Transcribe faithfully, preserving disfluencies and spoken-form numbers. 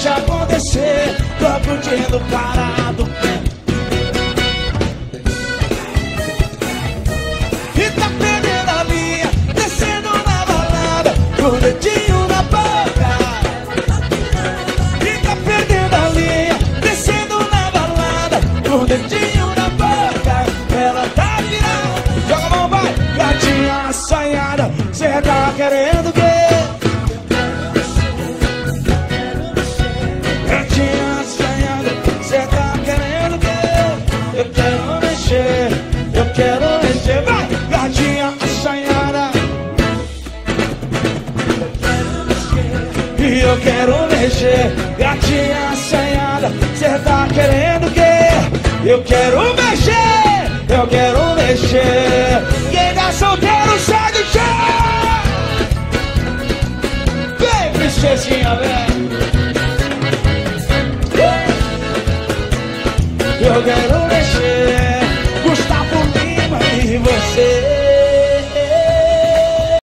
deixa acontecer. Tô curtindo parado. E tá perdendo a linha, descendo na balada, com o dedinho na boca. E tá perdendo a linha, descendo na balada, com o dedinho na boca. Ela tá virada, joga a mão, vai. Gatinha assanhada, cê tá querendo o quê? Gatinha assanhada, cê tá querendo o quê? Eu quero mexer, eu quero mexer, vai. Gatinha assanhada, e eu quero mexer. Gatinha assanhada, cê tá querendo o quê? Eu quero mexer, eu quero mexer. Quem tá solteiro sai do chão. Vem, princesinha, vem. Eu quero